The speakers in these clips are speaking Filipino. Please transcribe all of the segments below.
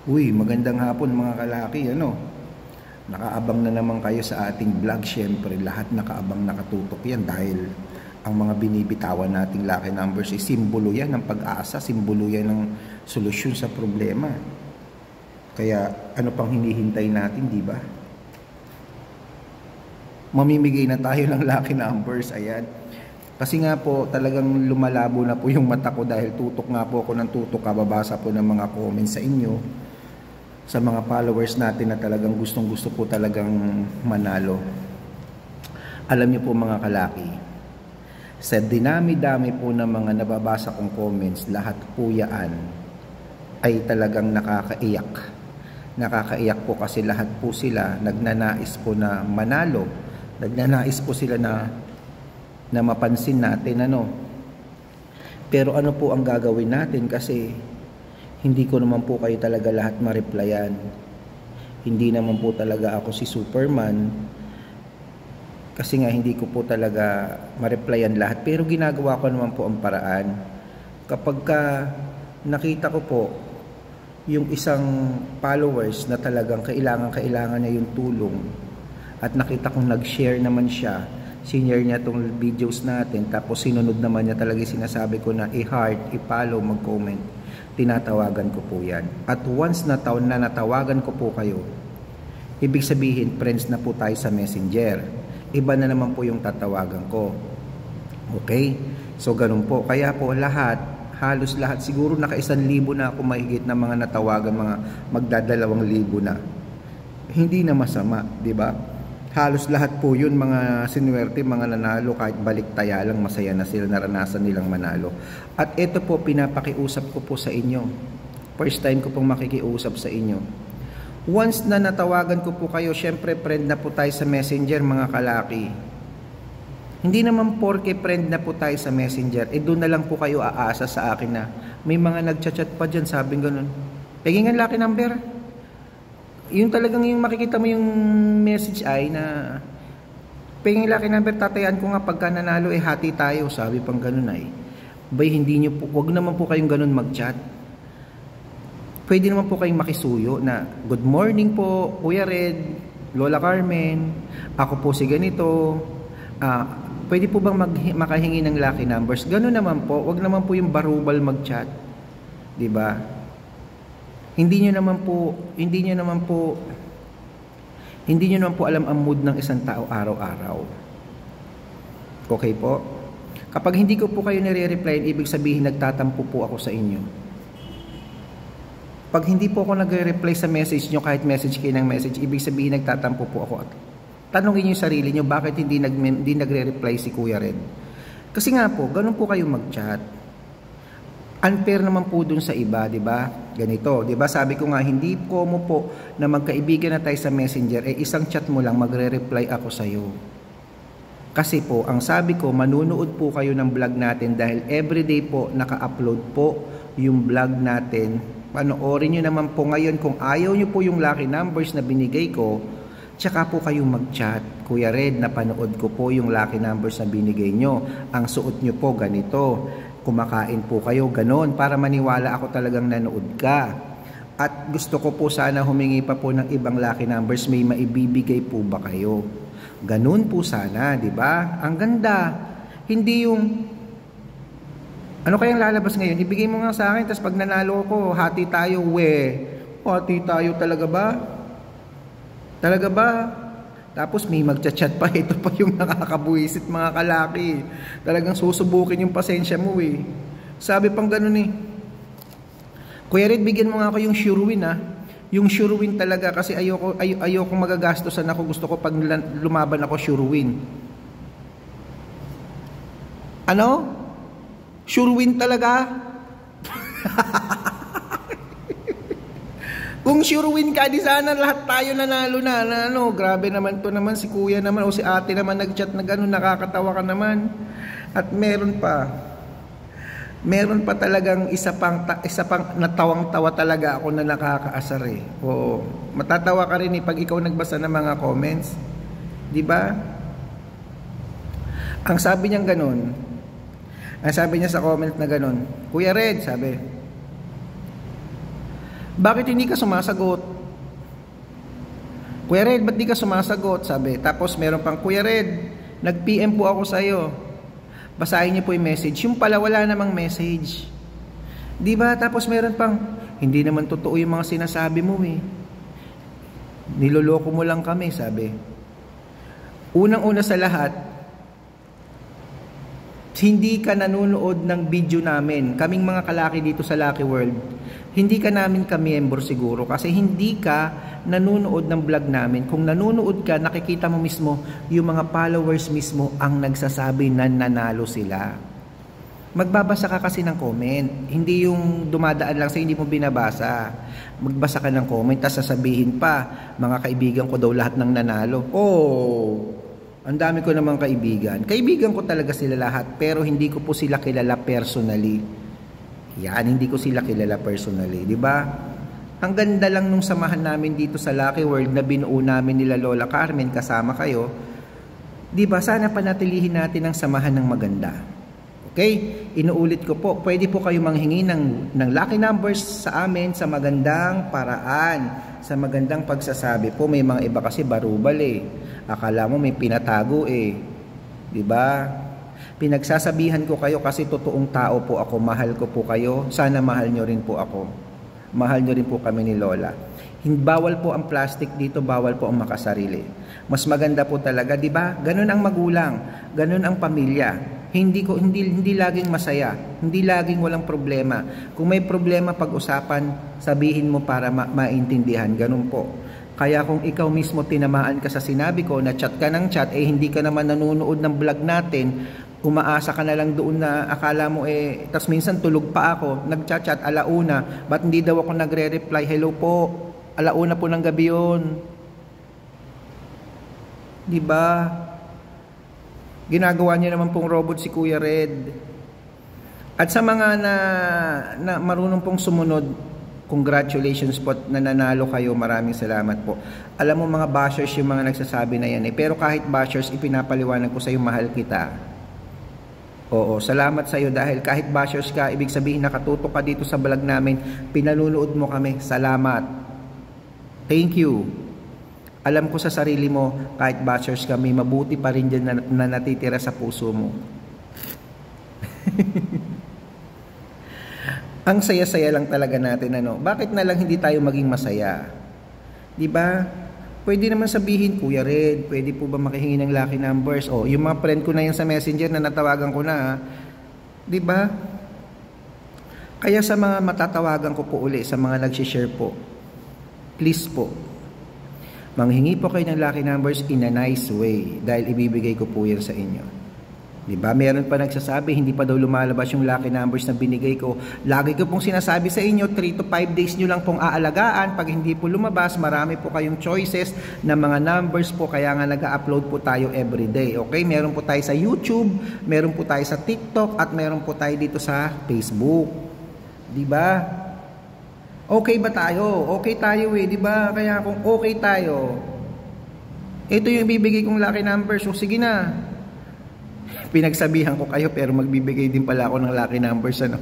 Uy, magandang hapon mga kalaki, ano? Nakaabang na naman kayo sa ating vlog. Syempre, lahat nakaabang, nakatutok yan dahil ang mga binibitawan nating lucky numbers ay simbolo yan ng pag-asa, simbolo yan ng solusyon sa problema. Kaya ano pang hinihintay natin, di ba? Mamimigay na tayo ng lucky numbers, ayan. Kasi nga po, talagang lumalabo na po yung mata ko dahil tutok nga po ako ng tutok, kababasa po ng mga comments sa inyo, sa mga followers natin na talagang gustong-gusto po talagang manalo. Alam niyo po mga kalaki, sa dinami-dami po ng mga nababasa kong comments, lahat po yan ay talagang nakakaiyak. Nakakaiyak po kasi lahat po sila nagnanais po na manalo. Nagnanais po sila na mapansin natin, ano. Pero ano po ang gagawin natin kasi hindi ko naman po kayo talaga lahat ma-replyan. Hindi naman po talaga ako si Superman. Kasi nga hindi ko po talaga ma-replyan lahat. Pero ginagawa ko naman po ang paraan. Kapag ka nakita ko po yung isang followers na talagang kailangan niya yung tulong at nakita kong nag-share naman siya, sinare niya itong videos natin, tapos sinunod naman niya talaga yung sinasabi ko na i-heart, i-follow, mag-comment, tinatawagan ko po yan. At once na natawagan ko po kayo, ibig sabihin friends na po tayo sa Messenger. Iba na naman po yung tatawagan ko. Okay? So ganun po. Kaya po halos lahat, siguro naka 1,000 na ako mahigit na mga natawagan, mga magda2,000 na. Hindi na masama, di ba? Halos lahat po yun mga sinuwerte, mga nanalo, kahit baliktaya lang, masaya na sila, naranasan nilang manalo. At ito po, pinapakiusap ko po sa inyo. First time ko pong makikiusap sa inyo. Once na natawagan ko po kayo, syempre friend na po tayo sa Messenger mga kalaki. Hindi naman porke friend na po tayo sa Messenger, doon na lang po kayo aasa sa akin na may mga nagchat-chat pa dyan, sabing ganun. Pegingan lucky number. Yung talagang yung makikita mo yung message ay na penging lucky number, tatayan ko nga pagka nanalo hati tayo, sabi pang ganun ay. Bay, hindi nyo po, wag naman po kayong ganun mag-chat. Pwede naman po kayong makisuyo na good morning po Kuya Red, Lola Carmen, ako po si ganito, pwede po bang makahingi ng lucky numbers? Ganun naman po, wag naman po yung barubal mag-chat, di ba? Hindi nyo naman po alam ang mood ng isang tao araw-araw. Okay po? Kapag hindi ko po kayo nire-replyan, ibig sabihin nagtatampo po ako sa inyo. Pag hindi po ako nagre-reply sa message nyo, kahit message kayo ng message, ibig sabihin nagtatampo po ako. Tanungin nyo yung sarili nyo, bakit hindi nagre-reply si Kuya Red? Kasi nga po, ganun po kayo mag-chat. Unfair naman po dun sa iba, di ba? Ganito, di ba? Sabi ko nga, hindi ko mo po na magkaibigan na tayo sa Messenger, isang chat mo lang, magre-reply ako sa iyo. Kasi po, ang sabi ko, manunood po kayo ng vlog natin dahil everyday po naka-upload po yung vlog natin. Panoorin nyo naman po ngayon kung ayaw nyo po yung lucky numbers na binigay ko, tsaka po kayong mag-chat. Kuya Red, napanood ko po yung lucky numbers na binigay nyo. Ang suot nyo po ganito. Kumakain po kayo, ganon, para maniwala ako talagang nanood ka. At gusto ko po sana humingi pa po ng ibang lucky numbers, may maibibigay po ba kayo? Ganon po sana, di ba? Ang ganda. Hindi yung, ano kayang lalabas ngayon? Ibigay mo nga sa akin, tapos pag nanalo ko, hati tayo, hati tayo talaga ba? Talaga ba? Tapos may magchat-chat pa, ito pa yung nakakabuisit mga kalaki. Talagang susubukin yung pasensya mo eh. Sabi pang ganun eh. Kuya Red, bigyan mo nga ako yung sure win ah. Yung sure win talaga kasi ayoko magagastosan ako. Gusto ko pag lumaban ako sure win. Ano? Sure win talaga? Kung sure win ka, di sana lahat tayo nanalo na. Ano, grabe naman to naman si kuya naman o si ate naman nag-chat na gano'n, nakakatawa ka naman. At meron pa talagang isa pang natawang-tawa talaga ako na nakakaasar eh. Oo, matatawa ka rin eh pag ikaw nagbasa ng mga comments. Di ba? Ang sabi niya sa comment na gano'n, Kuya Red, sabi, Bakit hindi ka sumasagot? Kuya Red, ba't di ka sumasagot? Sabi. Tapos meron pang, Kuya Red, nag-PM po ako sa'yo. Basahin niyo po yung message. Yung pala wala namang message. Diba? Tapos meron pang, hindi naman totoo yung mga sinasabi mo eh. Niloloko mo lang kami, sabi. Unang-una sa lahat, hindi ka nanonood ng video namin. Kaming mga kalaki dito sa Lucky World, hindi ka namin ka-member siguro kasi hindi ka nanonood ng vlog namin. Kung nanonood ka, nakikita mo mismo yung mga followers mismo ang nagsasabi na nanalo sila. Magbabasa ka kasi ng comment. Hindi yung dumadaan lang sa hindi mo binabasa. Magbasa ka ng comment, tapos sasabihin pa, mga kaibigan ko daw lahat ng nanalo. Oh, ang dami ko namang kaibigan. Kaibigan ko talaga sila lahat, pero hindi ko po sila kilala personally. Yan, hindi ko sila kilala personally, di ba? Ang ganda lang nung samahan namin dito sa Lucky World na binuo namin nila Lola Carmen, kasama kayo. Di ba? Sana panatilihin natin ang samahan ng maganda. Okay? Inuulit ko po, pwede po kayo manghingi ng lucky numbers sa amin sa magandang paraan, sa magandang pagsasabi po. May mga iba kasi barubal eh. Akala mo may pinatago eh. 'Di ba? Pinagsasabihan ko kayo kasi totoong tao po ako, mahal ko po kayo. Sana mahal nyo rin po ako. Mahal nyo rin po kami ni Lola. Bawal po ang plastic dito, bawal po ang makasarili. Mas maganda po talaga, 'di ba? Ganun ang magulang, ganun ang pamilya. Hindi laging masaya, hindi laging walang problema. Kung may problema pag-usapan, sabihin mo para maintindihan, ganun po. Kaya kung ikaw mismo tinamaan ka sa sinabi ko, na chat ka ng chat, eh hindi ka naman nanonood ng vlog natin, umaasa ka na lang doon na akala mo eh, tas minsan tulog pa ako, nagchat-chat alauna, ba't hindi daw ako nagre-reply, hello po, alauna po ng gabi yun. Diba? Ginagawa niya naman pong robot si Kuya Red. At sa mga na marunong pong sumunod, congratulations po na nanalo kayo. Maraming salamat po. Alam mo mga bashers yung mga nagsasabi na yan eh. Pero kahit bashers, ipinapaliwanag ko sa iyo, mahal kita. Oo, salamat sa iyo dahil kahit bashers ka, ibig sabihin nakatutok ka dito sa vlog namin, pinanunood mo kami. Salamat. Thank you. Alam ko sa sarili mo, kahit bashers kami, mabuti pa rin dyan na natitira sa puso mo. Ang saya-saya lang talaga natin, ano? Bakit na lang hindi tayo maging masaya? 'Di ba? Pwede naman sabihin, Kuya Red, pwede po ba makihingi ng lucky numbers? O, yung mga friend ko na yan sa Messenger na natawagan ko na, 'di ba? Kaya sa mga matatawagan ko po uli, sa mga nag-share po, please po, manghingi po kayo ng lucky numbers in a nice way dahil ibibigay ko po yan sa inyo. Diba? Meron pa nagsasabi, hindi pa daw lumalabas yung lucky numbers na binigay ko. Lagi ko pong sinasabi sa inyo, 3 to 5 days nyo lang pong aalagaan. Pag hindi po lumabas, marami po kayong choices na mga numbers po. Kaya nga nag-upload po tayo everyday. Okay? Meron po tayo sa YouTube, meron po tayo sa TikTok, at meron po tayo dito sa Facebook. Diba? Okay ba tayo? Okay tayo eh, diba? Kaya kung okay tayo, ito yung ibibigay kong lucky numbers. So sige na. Pinagsabihan ko kayo pero magbibigay din pala ako ng lucky numbers, ano?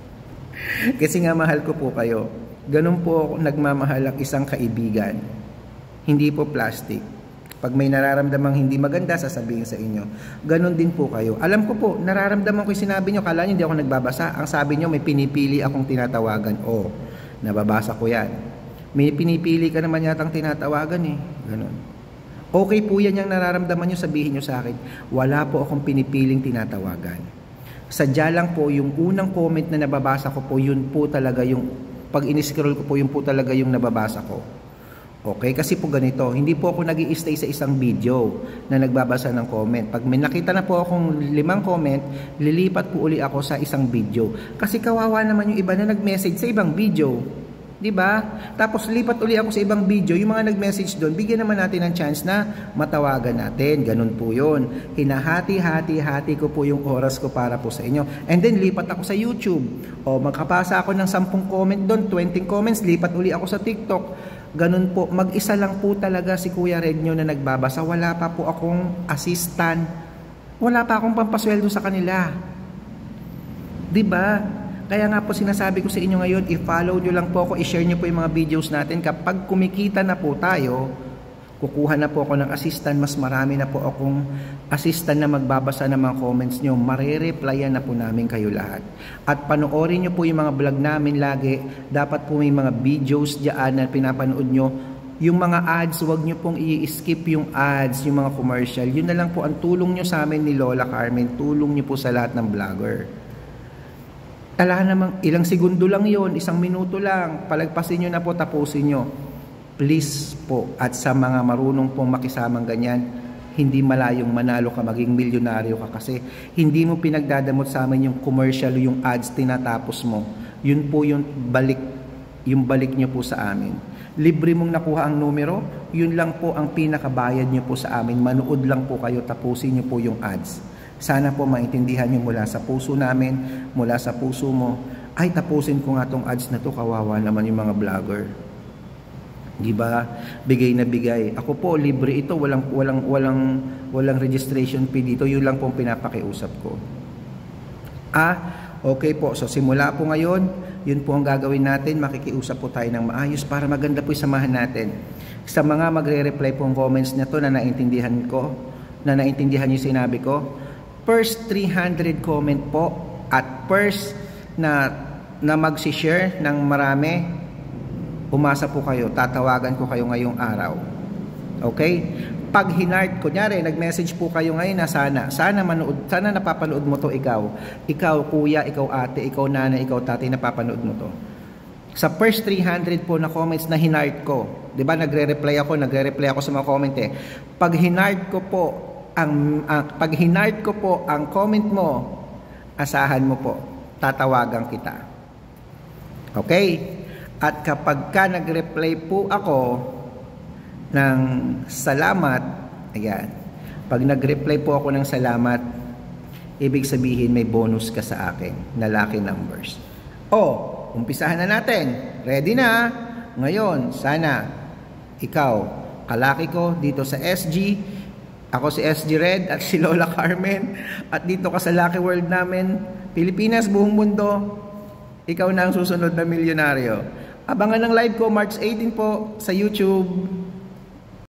Kasi nga mahal ko po kayo. Ganun po ako nagmamahal ang isang kaibigan. Hindi po plastic. Pag may nararamdamang hindi maganda, sasabihin sa inyo. Ganun din po kayo. Alam ko po, nararamdaman ko yung sinabi nyo. Kala nyo hindi ako nagbabasa. Ang sabi nyo, may pinipili akong tinatawagan. Oh, nababasa ko yan. May pinipili ka naman yatang tinatawagan eh. Ganun. Okay po yan yung nararamdaman nyo, sabihin nyo sa akin. Wala po akong pinipiling tinatawagan. Sadya lang po, yung unang comment na nababasa ko po, yun po talaga yung, pag in-scroll ko po, yun po talaga yung nababasa ko. Okay? Kasi po ganito, hindi po ako nag-i-stay sa isang video na nagbabasa ng comment. Pag may nakita na po akong 5 comment, lilipat po uli ako sa isang video. Kasi kawawa naman yung iba na nag-message sa ibang video. Diba? Tapos lipat uli ako sa ibang video, yung mga nag-message doon, bigyan naman natin ng chance na matawagan natin. Ganun po yun. Hinahati-hati ko po yung oras ko para po sa inyo. And then lipat ako sa YouTube. O magkapasa ako ng 10 comment doon, 20 comments, lipat uli ako sa TikTok. Ganun po. Mag-isa lang po talaga si Kuya Red nyo na nagbabasa. Wala pa po akong assistant. Wala pa akong pampasweldo sa kanila. Diba? Kaya nga po sinasabi ko sa inyo ngayon, i-follow nyo lang po ako, i-share nyo po yung mga videos natin. Kapag kumikita na po tayo, kukuha na po ako ng assistant, mas marami na po akong assistant na magbabasa ng mga comments nyo, marereplyan na po namin kayo lahat. At panoorin nyo po yung mga vlog namin lagi, dapat po may mga videos dyan na pinapanood nyo. Yung mga ads, huwag nyo pong i-skip yung ads, yung mga commercial. Yun na lang po ang tulong nyo sa amin ni Lola Carmen, tulong nyo po sa lahat ng vlogger. Tala namang ilang segundo lang yon, 1 minuto lang, palagpasin nyo na po, tapusin nyo. Please po, at sa mga marunong pong makisamang ganyan, hindi malayong manalo ka, maging milyonaryo ka kasi hindi mo pinagdadamot sa amin yung commercial, yung ads tinatapos mo. Yun po yung balik nyo po sa amin. Libre mong nakuha ang numero, yun lang po ang pinakabayad nyo po sa amin. Manood lang po kayo, tapusin nyo po yung ads. Sana po maintindihan nyo mula sa puso namin, mula sa puso mo, ay tapusin ko nga tong ads na to, kawawa naman yung mga vlogger. Diba? Bigay na bigay. Ako po libre ito, walang registration fee dito. Yun lang po ang pinapakiusap ko. Okay po. So simula po ngayon, yun po ang gagawin natin. Makikiusap po tayo ng maayos para maganda po yung samahan natin. Sa mga magre-reply po ang comments na to na naintindihan yung sinabi ko, first 300 comment po at first na mag-share ng marami, umasa po kayo, tatawagan ko kayo ngayong araw. Okay? Pag hinart, kunyari, nag-message po kayo ngayon na sana napapanood mo to ikaw. Ikaw kuya, ikaw ate, ikaw nanay, ikaw tatay, napapanood mo to. Sa first 300 po na comments na hinart ko, 'di ba nagre-reply ako sa mga comment eh. Pag hinart ko po ang comment mo, asahan mo po, tatawagan kita. Okay? At kapag ka nag-reply po ako ng salamat, ayan, pag nag-reply po ako ng salamat, ibig sabihin may bonus ka sa akin na lucky numbers. Umpisahan na natin. Ready na? Ngayon, sana ikaw, kalaki ko dito sa SG, ako si SG Red at si Lola Carmen, at dito ka sa Lucky World namin, Pilipinas, buong mundo, ikaw na ang susunod na milyonaryo. Abangan ng live ko March 18 po sa YouTube.